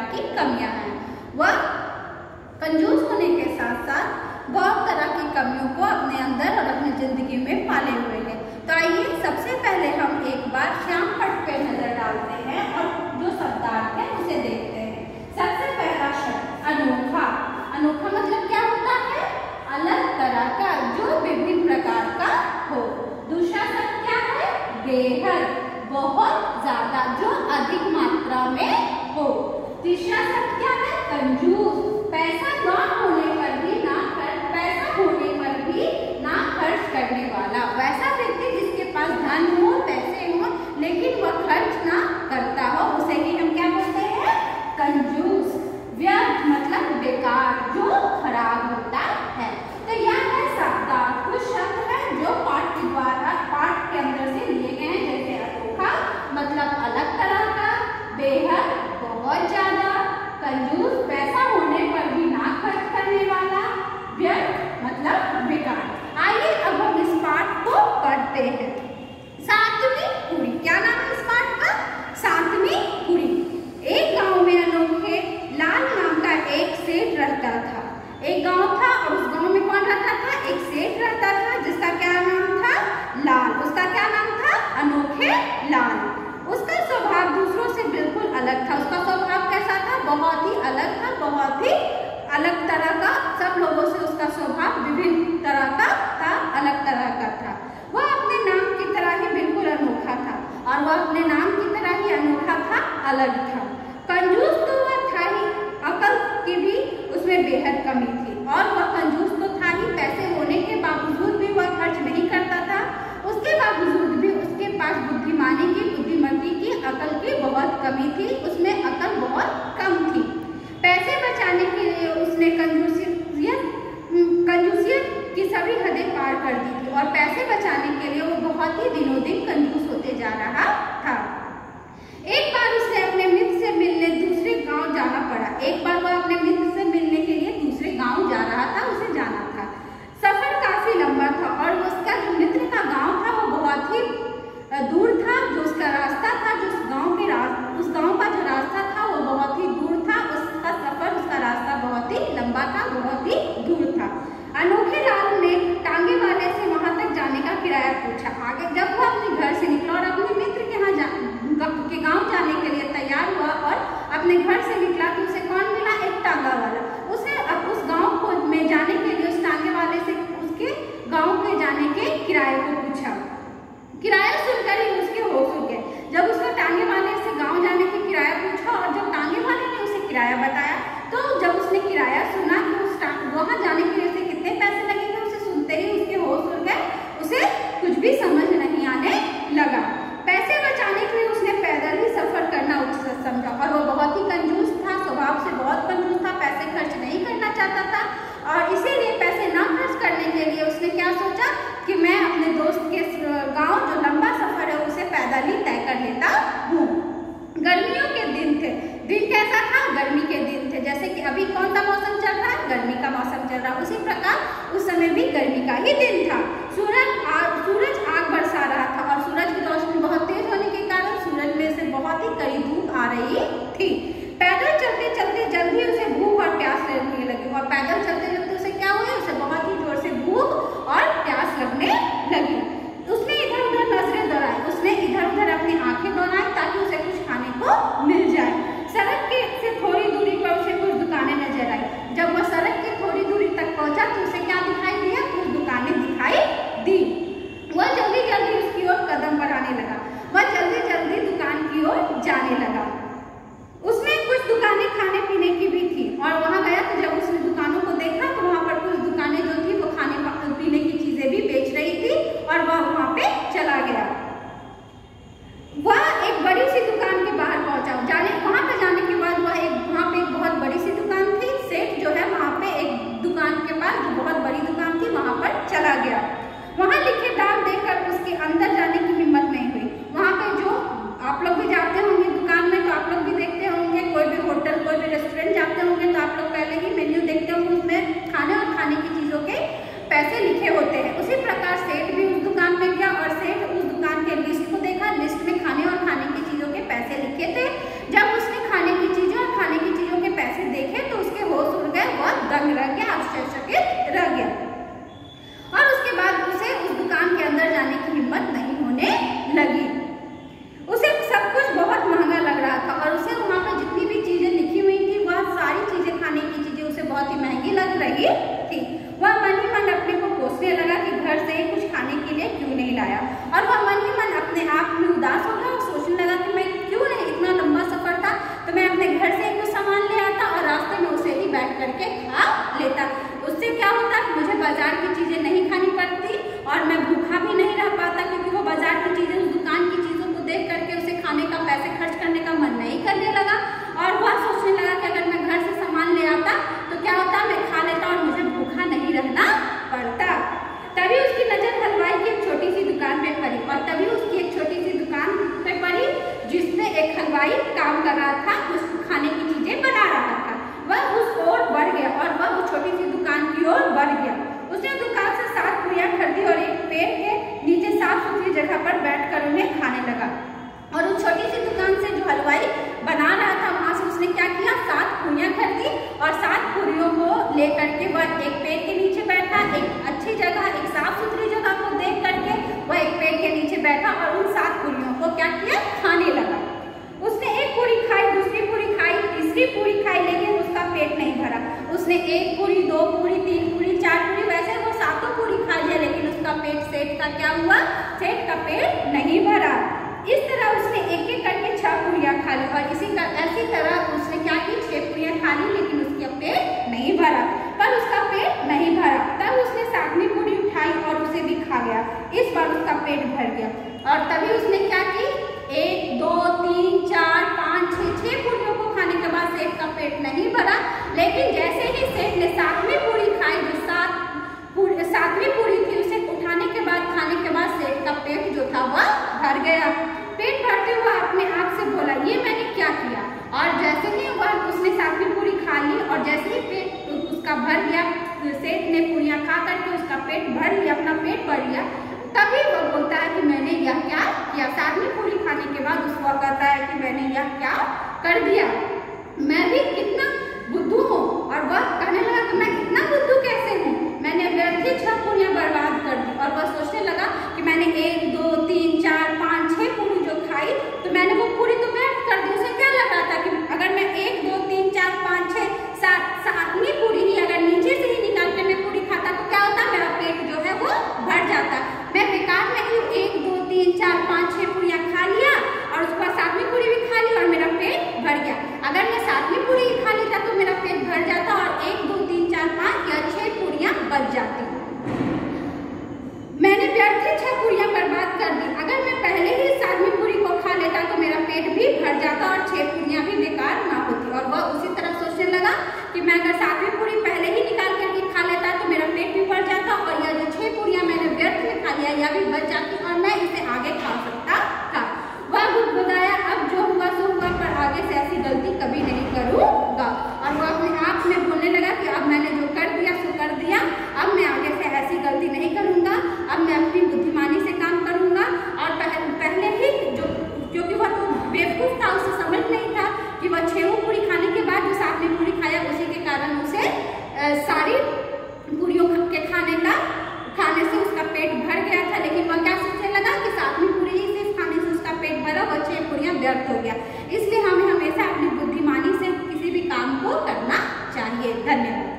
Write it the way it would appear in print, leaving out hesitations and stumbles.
की कमियां हैं। वह कंजूस होने के साथ साथ बहुत तरह की कमियों को अपने अंदर और अपनी जिंदगी में पाले हुए हैं। तो आइए सबसे पहले हम एक बार श्याम पट पे नजर डालते हैं और जो शब्दार्थ है उसे देखते हैं। सबसे पहला शब्द अनोखा। अनोखा मतलब क्या होता है? अलग तरह का, जो विभिन्न प्रकार का हो। दूसरा शब्द क्या है? बेहद, बहुत ज्यादा, जो अधिक मात्रा में हो। तीसरा शब्द क्या है? कंजूस, पैसा ना होने पर भी पैसा होने पर भी ना खर्च करने वाला, वैसा व्यक्ति जिसके पास धन हो, पैसे हो, लेकिन वह खर्च ना करता हो, उसे ही हम क्या बोलते हैं? कंजूस। व्यर्थ मतलब बेकार, जो खराब होता है। तो यह है शब्दार्थ, कुछ शब्द है जो पाठ के द्वारा पाठ के अंदर से लिए गए हैं। जैसे अनोखा मतलब अलग तरह का, बेहद बहुत ज्यादा, कंजूस पैसा होने पर भी ना खर्च करने वाला, व्यर्थ मतलब बेकार। आइए अब हम इस पाठ को पढ़ते हैं। सातवीं कुड़ी, क्या नाम है इस पाठ का? सातवीं कुड़ी। एक गांव में अनोखे लाल नाम का एक सेठ रहता था। एक गांव था और उस गांव में कौन रहता था? एक सेठ रहता था जिसका क्या नाम था? लाल। उसका क्या नाम था? अनोखे लाल। उसका स्वभाव दूसरों से बिल्कुल अलग था। उसका स्वभाव कैसा था? बहुत ही अलग था, बहुत ही अलग तरह का। सब लोगों से उसका स्वभाव विभिन्न तरह का था, अलग तरह का था। वह अपने नाम की तरह ही बिल्कुल अनोखा था और वह अपने नाम की तरह ही अनोखा था, अलग था। कंजूस तो वह था ही, अकल की भी उसमें बेहद कमी थी। और वह कंजूस तो था ही, पैसे होने के बावजूद भी वह खर्च नहीं करता था। उसके बावजूद भी उसके पास बुद्धिमानी की, बुद्धिमती की, अकल की बहुत कमी थी। उसमें अकल बहुत कम थी। पैसे बचाने के लिए उसने कंजूसियत की सभी हदें पार कर दी थी और पैसे बचाने के लिए वो बहुत ही दिनों दिन कंजूस होते जा रहा था। एक बार उसे अपने मित्र से मिलने दूसरे गांव जाना पड़ा। एक बार वह अपने मित्र से मिलने के लिए दूसरे गांव जा रहा था, उसे जाना था। सफर काफी लंबा था और उसका जो मित्र का गांव था वो बहुत ही दूर था। जो उसका रास्ता था, जो उस गांव का जो रास्ता था वो बहुत ही दूर था। उसका सफर, उसका रास्ता बहुत ही लंबा था, बहुत ही दूर था। अनोखे लाल ने टांगे वाले से वहां तक जाने का किराया पूछा। आगे जब वो अपने घर से निकला और अपने मित्र के गांव जाने के लिए तैयार हुआ और अपने घर से निकला तो उसे कौन मिला? एक टांगा वाला। उसे अब उस गांव में जाने के लिए उस टांगे वाले से उसके गांव के जाने के किराए को पूछा। किराया सुनकर ही उसके होश उड़ गए। जब उसने टांगे वाले से गांव जाने के किराया पूछा और जब टांगे वाले ने उसे किराया बताया तो जब उसने किराया सुना कि वहां जाने के लिए उसे कितने पैसे लगेंगे, उसे सुनते ही उसके होश उड़ गए। उसे कुछ भी समझ नहीं आने लगा। पैसे बचाने के लिए उसने पैदल ही सफर करना उचित समझा और वो बहुत ही कंजूस था, स्वभाव से बहुत कंजूस था, पैसे खर्च नहीं करना चाहता था और इसीलिए पैसे ना खर्च करने के लिए उसने क्या सोचा कि मैं अपने दोस्त के गांव जो लंबा सफर है उसे पैदल ही तय कर लेता हूँ। गर्मियों के दिन थे। दिन कैसा था? गर्मी के दिन थे। जैसे कि अभी कौन सा मौसम चल रहा है? गर्मी का मौसम चल रहा है। उसी प्रकार उस समय भी गर्मी का ही दिन था। सूरज आग बरसा रहा था और सूरज की रोशनी बहुत तेज होने के कारण सूरज में से बहुत ही कड़ी धूप आ रही थी। पैदल चलते चलते जल्दी उसे भूख और प्यास लगने लगी और पैदल चलते चलते उसे क्या हुआ? उसे बहुत ही जोर से भूख और प्यास लगने लगी। उसने इधर उधर नजरें दौड़ाई, उसने इधर उधर अपनी आंखें दौड़ाई ताकि उसे कुछ खाने को मिल जाए। सड़क के से थोड़ी दूरी पर उसे कुछ दुकानें नजर आई। जब वह सड़क की थोड़ी दूरी तक पहुंचा तो उसे क्या दिखाई दिया? कुछ दुकानें दिखाई लाया। और वह मन ही मन अपने आप में उदास हो गया और सोचने लगा कि मैं क्यों नहीं, इतना लंबा सफर था तो मैं अपने घर से एक सामान ले आता और रास्ते में उसे ही बैठ करके खा लेता। उससे क्या होता, मुझे बाजार की चीजें नहीं खानी पड़ती और मैं भूखा भी नहीं रह पाता, क्योंकि वो बाजार की चीजें, उस दुकान की चीजों को देख करके उसे खाने का, पैसे खर्च करने का मन नहीं करने लगा। और वह सोचने लगा कि अगर मैं घर से सामान ले आता तो क्या होता, मैं खा लेता और मुझे भूखा नहीं रहना पड़ता। तभी उसकी नजर हलवाई की एक छोटी सी दुकान पे पड़ी और तभी उसकी एक छोटी सी दुकान पे पड़ी जिसमें एक हलवाई काम कर रहा था, उस खाने की चीजें बना रहा था। वह उस ओर बढ़ गया और वह उस छोटी सी दुकान की ओर बढ़ गया। उसने दुकान से 7 पूरियां खरीदी और एक पेड़ के नीचे साफ सुथरी जगह पर बैठकर उन्हें खाने लगा। और उस छोटी सी दुकान से जो हलवाई बना रहा था, वहां से उसने क्या किया, 7 पूरियां खरीदी और 7 पूरियों को लेकर के वह एक पेड़ के नीचे बैठा। एक अच्छी जगह, एक साफ सुथरी जगह को देख करके वह एक पेड़ के नीचे बैठा और उन 7 पूरियों को क्या किया, खाने लगा। उसने एक पूरी खाई, दूसरी पूरी खाई, तीसरी पूरी खाई, लेकिन उसका पेट नहीं भरा। उसने 1 पूरी, 2 पूरी, 3 पूरी, 4 पूरी, वैसे वो 7 पूरी खा लिया, लेकिन उसका पेट, सेठ का क्या हुआ, सेठ का पेट नहीं भरा। इस तरह उसने एक एक करके 6 पूरियां खा ली और ऐसी तरह उसने क्या की, 6 पूरियां खा ली, लेकिन उसका पेट नहीं भरा। पर उसका पेट नहीं भरा, तब उसने 7वीं पूरी उठाई और उसे भी खा गया। इस बार उसका पेट भर गया और तभी उसने क्या की, 1, 2, 3, 4, 5, 6 पूरियों को खाने के बाद सेठ का पेट नहीं भरा। लेकिन जैसे ही सेठ ने 7वीं पूरी खाई, जो 7वीं पूरी थी, उसे उठाने के बाद, खाने के बाद सेठ का पेट जो था वह भर गया। पेट भरते हुए अपने आप से बोला, ये मैंने क्या किया। और जैसे ही वह उसने 7वीं पूरी खा ली और जैसे ही पेट उसका भर गया, सेठ ने पूरियां खा करके उसका पेट भर लिया, अपना पेट भर लिया, तभी वह बोलता है कि मैंने यह क्या किया। 7वीं पूरी खाने के बाद उसको कहता है कि मैंने यह क्या कर दिया, मैं भी कितना बुद्धू हूँ। और वह कहने लगा कि मैं इतना बुद्धू कैसे हूँ, मैंने व्यर्थ ही 6 पूरियां बर्बाद कर दी। और वह सोचने लगा कि मैंने 1, 2, 3, 4, 5, 6 पूरी जो खाई, तो मैंने वो पूरी तो व्यर्थ कर दी। उसे क्या लगा था कि अगर मैं 1, 2, 3, 4, 5, 6, 7वीं पूरी ही अगर नीचे से ही निकाल के मैं पूरी खाता तो क्या होता, मेरा पेट जो है वो भर जाता। मैं बेकार में ही 1, 2, 3, 4, 5, 6 पूरियां खा लिया और उसके बाद 7वीं पूरी भी खा ली और मेरा पेट भर गया। अगर मैं 7वीं पूरी ही खा लेता तो मेरा पेट भर जाता और 1, 2, 3, 4, 5 या 6 पूरियां बच जाती। मैंने व्यर्थ ही 6 पूरियां बर्बाद कर दी। अगर मैं पहले ही 7वीं पूरी को खा लेता तो मेरा पेट भी भर जाता और 6 पूरियां भी बेकार ना होती। और वह उसी तरह सोचने लगा कि मैं अगर 7वीं पूरी पहले ही निकाल करके खा लेता तो मेरा पेट भी भर जाता और यह जो 6 पूरियां मैंने व्यर्थ में खा लिया यह भी बच जाती और मैं इसे आगे खा सकता था। वह गुदगुदाया, अब जो हुआ सो हुआ, पर आगे से ऐसी गलती कभी नहीं करूंगा। और वह अपने आप में बोलने लगा कि अब मैंने जो कर दिया सो कर दिया, अब मैं आगे से ऐसी गलती नहीं करूंगा, अब मैं अपनी बुद्धिमानी से काम करूंगा। और पहले ही क्योंकि वह तो बेवकूफ था, उसे समझ नहीं था कि वह 6 पूरी खाने के बाद जो 7वीं पूरी खाया, उसी के कारण उसे सारी पूरियों के खाने से उसका पेट भर गया था। लेकिन वह क्या सोचने लगा कि 7वीं पूरी ही सिर्फ खाने से उसका पेट भरा, वह 6 पूरियां व्यर्थ हो गया। इसलिए हमें हमेशा अपनी बुद्धिमानी से किसी भी काम को करना चाहिए। धन्यवाद।